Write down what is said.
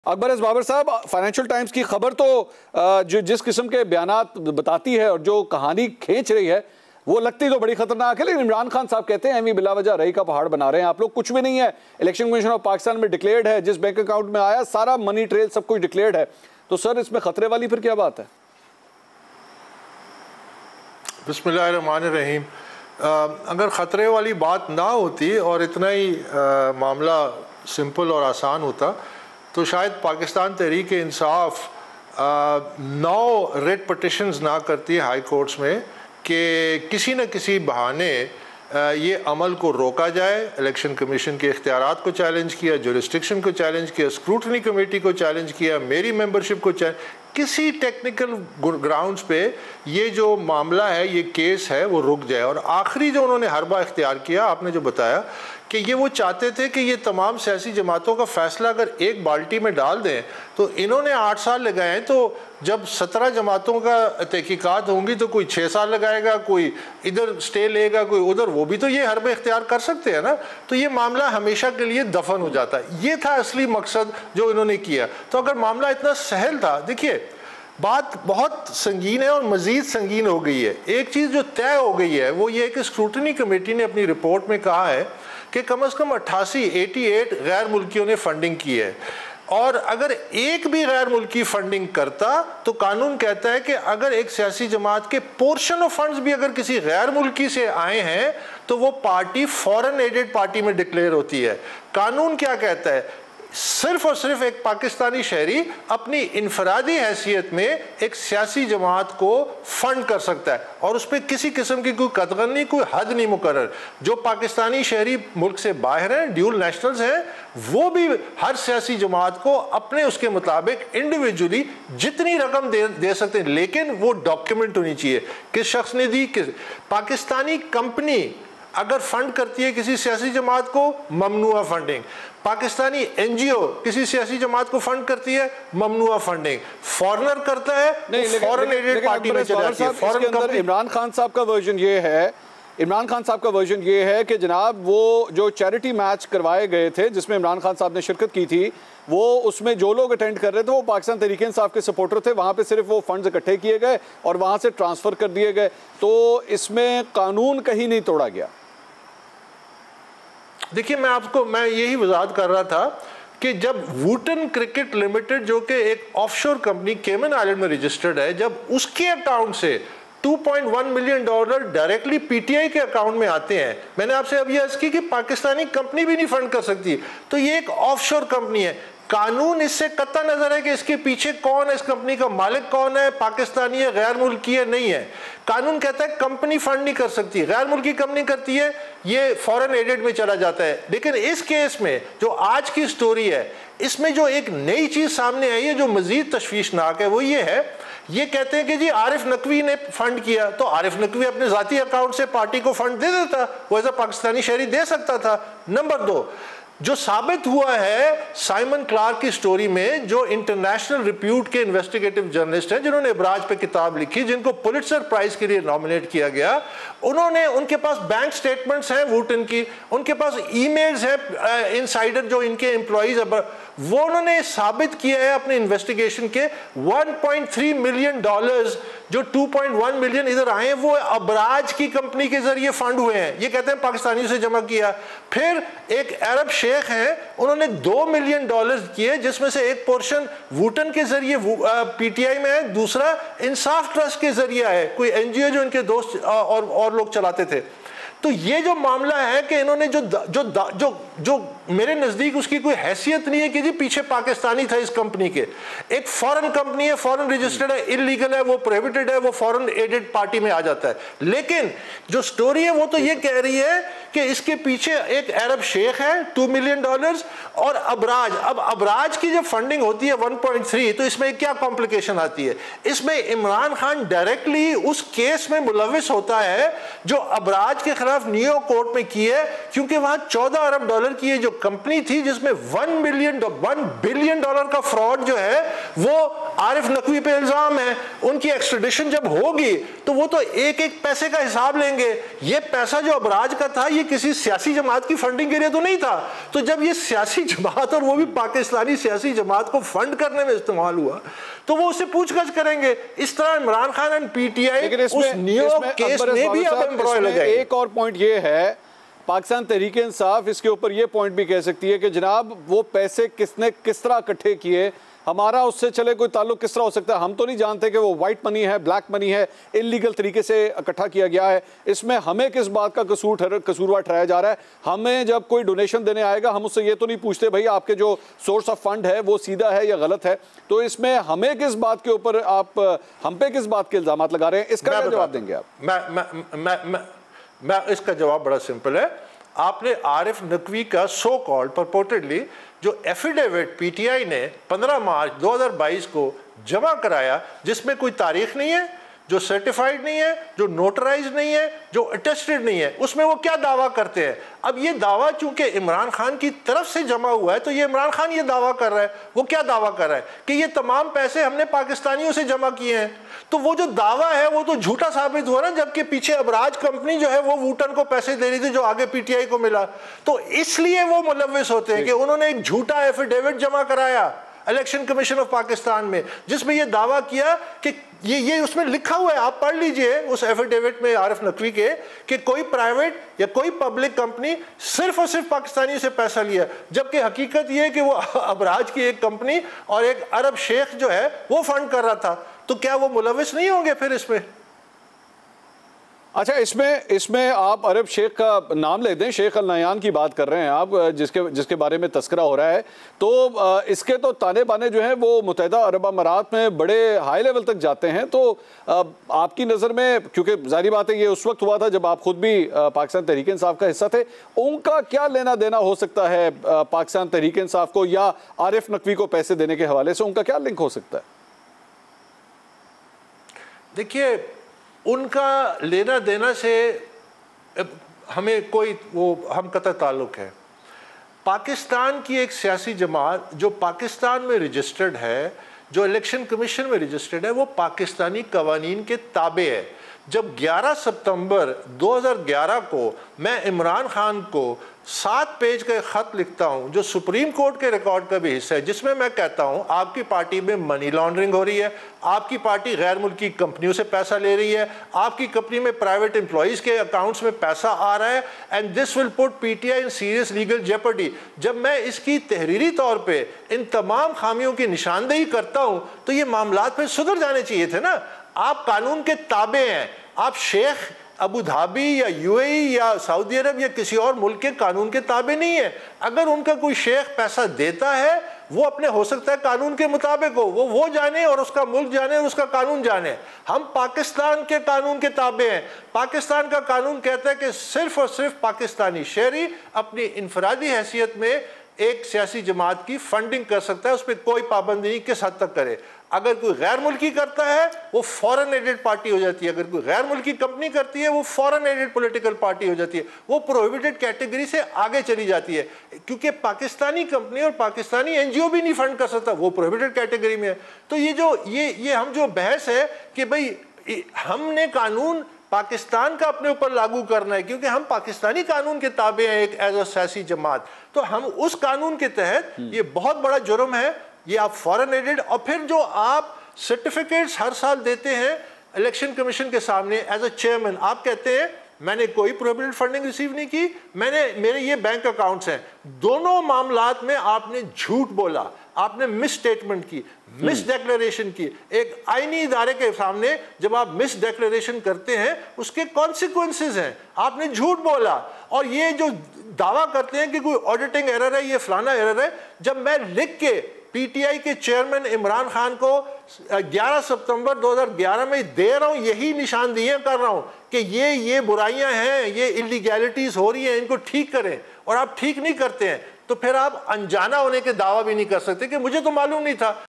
अकबर बाबर साहब, financial times की खबर तो जो जिस किस्म के बयानात बताती है और जो कहानी खींच रही है वो लगती तो बड़ी खतरनाक है, लेकिन इमरान खान साहब कहते हैं एमी बिला वजह रही का पहाड़ बना रहे हैं आप लोग, कुछ भी नहीं है। इलेक्शन कमीशन ऑफ पाकिस्तान में डिक्लेयर्ड है, जिस बैंक अकाउंट में आया सारा मनी ट्रेल सब कुछ डिक्लेयर्ड है। तो सर इसमें खतरे वाली फिर क्या बात है? बिस्मिल्लाहिर्रहमानिर्रहीम। अगर ख़तरे वाली बात ना होती और इतना ही मामला सिंपल और आसान होता तो शायद पाकिस्तान तहरीक इंसाफ 9 रेड पटिशन्स ना करती हाई कोर्ट्स में कि किसी न किसी बहाने ये अमल को रोका जाए। इलेक्शन कमीशन के इख्तियारात को चैलेंज किया, जुरिस्डिक्शन को चैलेंज किया, स्क्रूटनी कमेटी को चैलेंज किया, मेरी मेंबरशिप को चैलेंज, किसी टेक्निकल ग्राउंड्स पे ये जो मामला है, ये केस है, वो रुक जाए। और आखिरी जो उन्होंने हरबा इख्तियार किया, आपने जो बताया कि ये वो चाहते थे कि ये तमाम सियासी जमातों का फैसला अगर एक बाल्टी में डाल दें, तो इन्होंने 8 साल लगाए हैं, तो जब 17 जमातों का तहकीकात होंगी तो कोई 6 साल लगाएगा, कोई इधर स्टे लेगा, कोई उधर, वो भी तो ये हरबा इख्तियार कर सकते हैं ना। तो ये मामला हमेशा के लिए दफन हो जाता है। ये था असली मकसद जो इन्होंने किया। तो अगर मामला इतना सहल था, देखिए बात बहुत संगीन है और मजीद संगीन हो गई है। एक चीज़ जो तय हो गई है वो ये कि स्क्रूटनी कमेटी ने अपनी रिपोर्ट में कहा है कि कम से कम 88 गैर मुल्कियों ने फंडिंग की है, और अगर एक भी गैर मुल्की फंडिंग करता तो कानून कहता है कि अगर एक सियासी जमात के पोर्शन ऑफ फंड्स भी अगर किसी गैर मुल्की से आए हैं तो वो पार्टी फॉरेन एडेड पार्टी में डिक्लेयर होती है। कानून क्या कहता है? सिर्फ और सिर्फ एक पाकिस्तानी शहरी अपनी इनफरादी हैसियत में एक सियासी जमात को फंड कर सकता है और उस पर किसी किस्म की कोई कतगन नहीं, कोई हद नहीं मुकर्रर। जो पाकिस्तानी शहरी मुल्क से बाहर हैं, ड्यूल नेशनल्स हैं, वो भी हर सियासी जमात को अपने उसके मुताबिक इंडिविजुअली जितनी रकम दे सकते हैं, लेकिन वो डॉक्यूमेंट होनी चाहिए किस शख्स ने दी। किस पाकिस्तानी कंपनी अगर फंड करती है किसी सियासी जमात को, ममनुआ फंडिंग। पाकिस्तानी एनजीओ किसी सियासी जमात को फंड करती है, ममनुआ फंडिंग। फॉरेनर करता है, फॉरेन एडेड पार्टी में चला जाती है। Foreign company. इमरान खान साहब का वर्जन ये है कि जनाब वो जो चैरिटी मैच करवाए गए थे जिसमें इमरान खान साहब ने शिरकत की थी, वो उसमें जो लोग अटेंड कर रहे थे वो पाकिस्तान तहरीक इंसाफ के सपोर्टर थे। वहाँ पे सिर्फ वो फंड्स इकट्ठे किए गए और वहाँ से ट्रांसफ़र कर दिए गए। तो इसमें कानून कहीं नहीं तोड़ा गया। देखिए मैं यही वजाहत कर रहा था कि जब वुटन क्रिकेट लिमिटेड जो कि एक ऑफशोर कंपनी केमन आइलैंड में रजिस्टर्ड है, जब उसके अकाउंट से $2.1 मिलियन डायरेक्टली पीटीआई के अकाउंट में आते हैं, मैंने आपसे अभी अर्ज की कि पाकिस्तानी कंपनी भी नहीं फंड कर सकती, तो ये एक ऑफशोर कंपनी है। कानून इससे कत्ता नजर है कि इसके पीछे कौन है, इस कंपनी का मालिक कौन है, पाकिस्तानी है, गैर मुल्की है, नहीं है। कानून कहता है कंपनी फंड नहीं कर सकती, गैर मुल्की कंपनी करती है, ये फॉरेन एडेड में चला जाता है। लेकिन इस केस में जो आज की स्टोरी है, इसमें जो एक नई चीज सामने आई है जो मजीद तशवीशनाक है, वो ये है, ये कहते हैं कि जी आरिफ नकवी ने फंड किया, तो आरिफ नकवी अपने जाती अकाउंट से पार्टी को फंड दे देता, वो एज अ पाकिस्तानी शहरी दे सकता था। नंबर 2, जो साबित हुआ है साइमन क्लार्क की स्टोरी में, जो इंटरनेशनल रिप्यूट के इन्वेस्टिगेटिव जर्नलिस्ट हैं जिन्होंने इब्राज पे किताब लिखी, जिनको पुलित्जर प्राइज के लिए नॉमिनेट किया गया, उनके पास बैंक स्टेटमेंट्स हैं वुटन की, उनके पास ईमेल्स हैं इनसाइडर जो इनके एम्प्लॉइज, वो उन्होंने साबित किया है अपने इन्वेस्टिगेशन के $1.3 मिलियन जो 2.1 मिलियन इधर आए हैं वो अबराज की कंपनी के जरिए फंड हुए हैं। ये कहते हैं पाकिस्तानियों से जमा किया। फिर एक अरब शेख है, उन्होंने $2 मिलियन किए, जिसमें से एक पोर्शन वुटन के जरिए पीटीआई में है, दूसरा इंसाफ ट्रस्ट के जरिए है, कोई एनजीओ जो इनके दोस्त और लोग चलाते थे। तो ये जो मामला है कि इन्होंने जो मेरे नजदीक उसकी कोई हैसियत नहीं है कि जी पीछे पाकिस्तानी था इस कंपनी के, एक फॉरेन कंपनी है, फॉरेन रजिस्टर्ड है, इलीगल है, वो प्रोहिबिटेड है, वो फॉरेन एडेड पार्टी में आ जाता है। लेकिन जो स्टोरी है वो तो ये कह रही है कि इसके पीछे एक अरब शेख है, $2 मिलियन और अबराज। अब अबराज की जब फंडिंग होती है 1.3, तो इसमें क्या कॉम्प्लिकेशन आती है? इसमें इमरान खान डायरेक्टली उस केस में मुलविस होता है जो अबराज के खिलाफ न्यूयॉर्क कोर्ट में की है, क्योंकि वहां $14 अरब की जो कंपनी थी जिसमें $1 बिलियन का फ्रॉड जो है वो आरिफ नकवी पे इल्जाम है, उनकी एक्सट्रेडिशन जब होगी तो वो तो एक एक पैसे का हिसाब लेंगे। ये पैसा जो अबराज का था ये किसी सियासी जमात की फंडिंग के लिए तो नहीं था। तो जब ये सियासी जमात और वो भी पाकिस्तानी सियासी जमात को फंड करने में इस्तेमाल हुआ तो वो उससे पूछताछ करेंगे। इस तरह इमरान खान एंड पीटीआई उस न्यूयॉर्क केस में भी अब एम्ब्रॉय लगाएंगे। एक और पॉइंट ये है, पाकिस्तान तहरीक इंसाफ इसके ऊपर ये पॉइंट भी कह सकती है कि जनाब वो पैसे किसने किस तरह इकट्ठे किए, हमारा उससे चले कोई ताल्लुक किस तरह हो सकता है। हम तो नहीं जानते कि वो वाइट मनी है, ब्लैक मनी है, इलीगल तरीके से इकट्ठा किया गया है। इसमें हमें किस बात का कसूरवार ठहराया जा रहा है? हमें जब कोई डोनेशन देने आएगा हम उससे ये तो नहीं पूछते भाई आपके जो सोर्स ऑफ फंड है वो सीधा है या गलत है। तो इसमें हमें किस बात के ऊपर आप हम पे किस बात के इल्जाम लगा रहे हैं, इसका क्या जवाब देंगे आप? मैं इसका जवाब बड़ा सिंपल है। आपने आरिफ नकवी का सो कॉल्ड परपोर्टेडली जो एफिडेविट पीटीआई ने 15 मार्च 2022 को जमा कराया, जिसमें कोई तारीख नहीं है, जो सर्टिफाइड नहीं है, जो नोटराइज नहीं है, जो अटेस्टेड नहीं है, उसमें वो क्या दावा करते हैं। अब ये दावा चूंकि इमरान खान की तरफ से जमा हुआ है तो ये इमरान खान ये दावा कर रहा है, वो क्या दावा कर रहा है कि ये तमाम पैसे हमने पाकिस्तानियों से जमा किए हैं। तो वो जो दावा है वो तो झूठा साबित हुआ ना, जबकि पीछे अबराज कंपनी जो है वो वूटन को पैसे दे रही थी जो आगे पीटीआई को मिला। तो इसलिए वो मुलव्विस होते हैं कि उन्होंने एक झूठा एफिडेविट जमा कराया इलेक्शन कमीशन ऑफ पाकिस्तान में, जिसमें यह दावा किया कि ये उसमें लिखा हुआ है, आप पढ़ लीजिए उस एफिडेविट में आरिफ नकवी के, कि कोई प्राइवेट या कोई पब्लिक कंपनी सिर्फ और सिर्फ पाकिस्तानी से पैसा लिया, जबकि हकीकत यह है कि वो अबराज की एक कंपनी और एक अरब शेख जो है वो फंड कर रहा था। तो क्या वो मुलव्विस नहीं होंगे फिर इसमें? अच्छा, इसमें आप अरब शेख का नाम ले दें, शेख अल नयान की बात कर रहे हैं आप, जिसके बारे में तस्करा हो रहा है। तो इसके तो ताने बाने जो हैं वो मुत्तहिदा अरब अमारात में बड़े हाई लेवल तक जाते हैं। तो आपकी नज़र में, क्योंकि जाहिर बात है ये उस वक्त हुआ था जब आप खुद भी पाकिस्तान तहरीक इंसाफ का हिस्सा थे, उनका क्या लेना देना हो सकता है पाकिस्तान तहरीक इंसाफ को या आरिफ नकवी को पैसे देने के हवाले से, उनका क्या लिंक हो सकता है? देखिए, उनका लेना देना से हमें कोई हम कतई ताल्लुक है। पाकिस्तान की एक सियासी जमात जो पाकिस्तान में रजिस्टर्ड है, जो इलेक्शन कमीशन में रजिस्टर्ड है, वो पाकिस्तानी कवानीन के ताबे है। जब 11 सितंबर 2011 को मैं इमरान खान को 7 पेज का खत लिखता हूं जो सुप्रीम कोर्ट के रिकॉर्ड का भी हिस्सा है, जिसमें मैं कहता हूं आपकी पार्टी में मनी लॉन्ड्रिंग हो रही है, आपकी पार्टी गैर मुल्की कंपनियों से पैसा ले रही है, आपकी कंपनी में प्राइवेट एम्प्लॉइज के अकाउंट्स में पैसा आ रहा है, and this will put PTI in serious legal jeopardy. जब मैं इसकी तहरीरी तौर पे इन तमाम खामियों की निशानदेही करता हूं तो ये मामलात फिर सुधर जाने चाहिए थे ना। आप कानून के ताबे हैं, आप शेख अबू धाबी या यूएई या सऊदी अरब या किसी और मुल्क के कानून के ताबे नहीं है। अगर उनका कोई शेख पैसा देता है वो अपने हो सकता है कानून के मुताबिक हो, वो जाने और उसका मुल्क जाने और उसका कानून जाने। हम पाकिस्तान के कानून के ताबे हैं। पाकिस्तान का कानून कहता है कि सिर्फ और सिर्फ पाकिस्तानी शहरी अपनी इनफरादी हैसियत में एक सियासी जमात की फंडिंग कर सकता है, उस पर कोई पाबंदी नहीं किस हद तक करे। अगर कोई गैर मुल्की करता है वो फॉरेन एडेड पार्टी हो जाती है, अगर कोई गैर मुल्की कंपनी करती है वो फॉरेन एडेड पॉलिटिकल पार्टी हो जाती है, वो प्रोहिबिटेड कैटेगरी से आगे चली जाती है, क्योंकि पाकिस्तानी कंपनी और पाकिस्तानी एनजीओ भी नहीं फंड कर सकता, वो प्रोहिबिटेड कैटेगरी में है। तो ये हम जो बहस है कि भाई हमने कानून पाकिस्तान का अपने ऊपर लागू करना है क्योंकि हम पाकिस्तानी कानून के ताबे हैं एक एज अ सियासी जमात, तो हम उस कानून के तहत ये बहुत बड़ा जुर्म है, ये आप फॉरेन एडेड और फिर जो आप सर्टिफिकेट्स हर साल देते हैं इलेक्शन कमीशन के सामने एज अ चेयरमैन, आप कहते हैं मैंने कोई प्रोहिबिटेड फंडिंग रिसीव नहीं की, मेरे ये बैंक अकाउंट्स हैं। दोनों मामलात में आपने झूठ बोला, आपने मिस स्टेटमेंट की, मिस डेक्लेरेशन की। एक आईनी इदारे के सामने जब आप मिस डेक्लेरेशन करते हैं उसके कॉन्सिक्वेंसेस हैं, आपने झूठ बोला। और ये जो दावा करते हैं कि कोई ऑडिटिंग एरर है, ये फलाना एरर है, जब मैं लिख के पीटीआई के चेयरमैन इमरान खान को 11 सितंबर 2011 में दे रहा हूं, यही निशानदेहियां कर रहा हूं कि ये बुराइयां हैं, ये इलीगैलिटीज हो रही हैं, इनको ठीक करें, और आप ठीक नहीं करते हैं, तो फिर आप अनजाना होने के दावा भी नहीं कर सकते कि मुझे तो मालूम नहीं था।